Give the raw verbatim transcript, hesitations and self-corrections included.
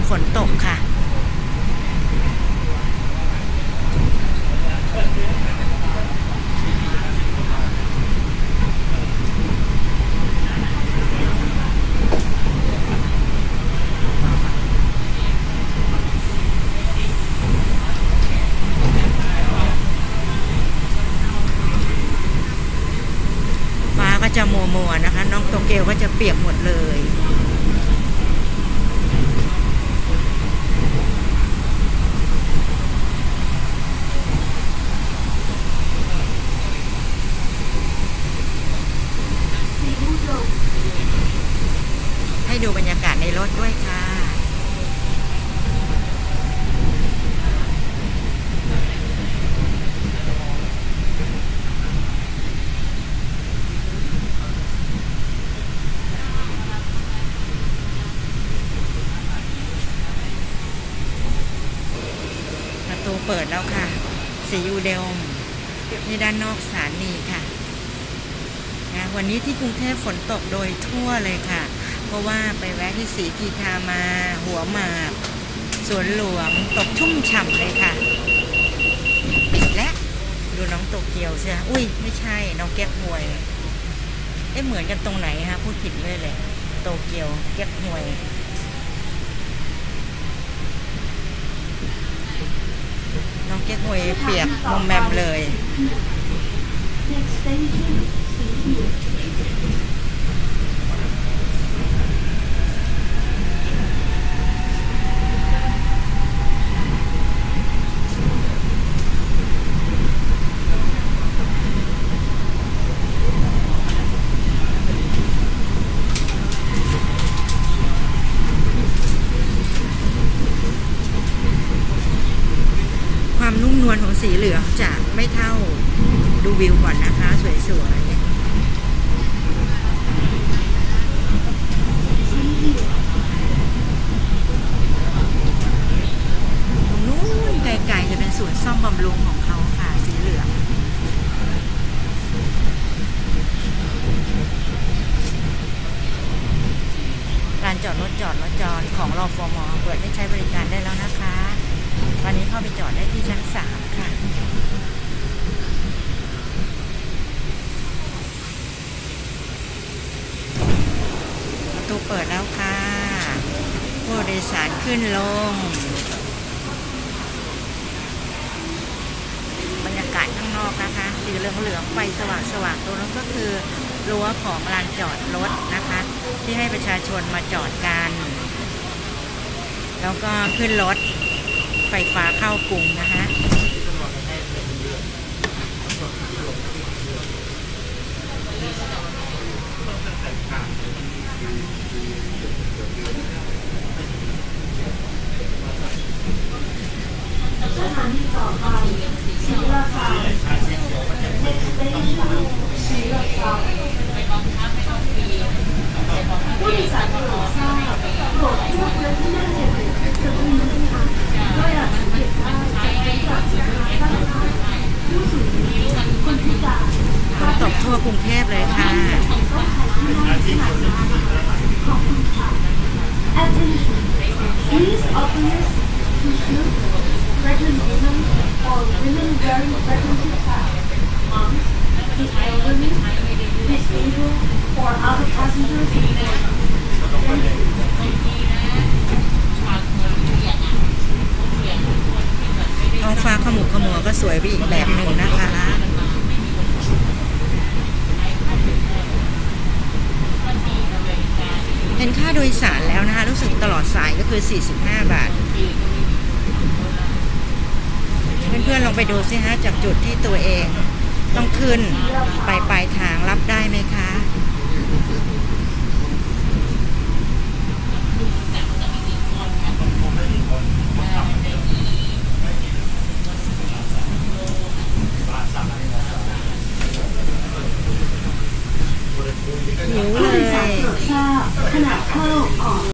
ฝนตกค่ะจะมัวมัวนะคะน้องโตเกียวก็จะเปียกหมดเลยให้ดูบรรยากาศในรถด้วยค่ะเปิดแล้วค่ะสียูเดลมนี่ด้านนอกสถานีค่ะนะวันนี้ที่กรุงเทพฝนตกโดยทั่วเลยค่ะเพราะว่าไปแวะที่ศรีกีทามาหัวหมากสวนหลวงตกชุ่มฉ่ำเลยค่ะและดูน้องโตเกียวใช่ไหมอุ้ยไม่ใช่น้องแก๊กฮวยเอ๊ะเหมือนกันตรงไหนฮะพูดผิดเลยเลยโตเกียวแก๊กฮวยน้องแก๊กฮวยเปียกมอมแมมเลยความนุ่มนวลของสีเหลืองจะไม่เท่าดูวิวก่อนนะคะสวยๆตรงนู้นไกลๆจะเป็นสวนซ่อมบำรุงของเขาค่ะสีเหลืองการจอดรถจอดรถจอดของรฟม.เปิดให้ใช้บริการได้แล้วนะคะวันนี้เข้าไปจอดได้ที่ชั้นสามค่ะประตูเปิดแล้วค่ะผู้โดยสารขึ้นลงบรรยากาศข้างนอกนะคะสีเหลืองเหลืองไฟสว่างสว่างตรงนั้นก็คือรั้วของลานจอดรถนะคะที่ให้ประชาชนมาจอดกันแล้วก็ขึ้นรถไฟฟ้าเข้ากรุงนะคะสถานีต่อไปศรีราชา Next Station ศรีราชาผู้โดยสารโปรดทราบโปรดเลือกรถที่นั่งเย็นจะมีปัญหาด้วยอาจสังเกตได้จากจากสุนัขตั้งครรภ์ผู้สูงอายุคนพิการฝนตกทั่วกรุงเทพเลยค่ะAttention Please openers to shoot pregnant women or women wearing pregnancy tags moms the elderly disabled or other passengers in theท้องฟ้าขมุกขมัวก็สวยไปอีกแบบหนึ่งนะคะเป็นค่าโดยสารแล้วนะคะรู้สึกตลอดสายก็คือสี่สิบห้าบาทเพื่อนๆลองไปดูสิฮะจากจุดที่ตัวเองต้องขึ้นไปปลายทางรับได้ไหมคะ